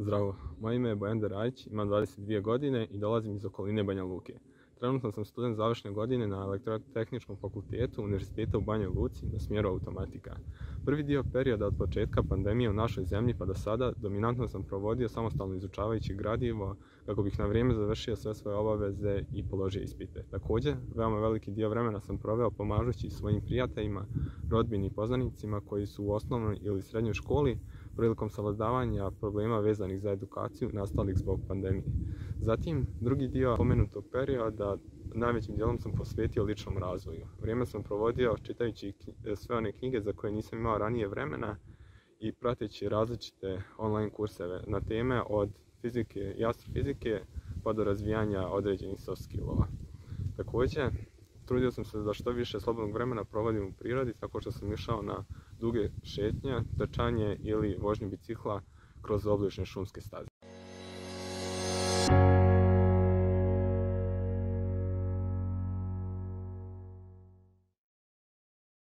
Zdravo, moje ime je Bojan Derajić, imam 22 godine i dolazim iz okoline Banja Luke. Trenutno sam student završne godine na Elektrotehničkom fakultetu Univerziteta u Banjoj Luci na smjeru automatika. Prvi dio perioda od početka pandemije u našoj zemlji pa do sada dominantno sam provodio samostalno izučavajući gradivo kako bih na vrijeme završio sve svoje obaveze i položio ispite. Također, veoma veliki dio vremena sam proveo pomažući svojim prijateljima, rodbini i poznanicima koji su u osnovnoj ili srednjoj školi prilikom savladavanja problema vezanih za edukaciju nastalih zbog pandemije. Zatim, drugi dio pomenutog perioda najvećim dijelom sam posvetio ličnom razvoju. Vrijeme sam provodio čitajući sve one knjige za koje nisam imao ranije vremena i prateći različite online kurseve na teme od fizike i astrofizike pa do razvijanja određenih soft skillova. Također, trudio sam se da što više slobodnog vremena provodim u prirodi tako što sam išao na duge šetnje, trčanje ili vožnju bicikla kroz obližnje šumske staze.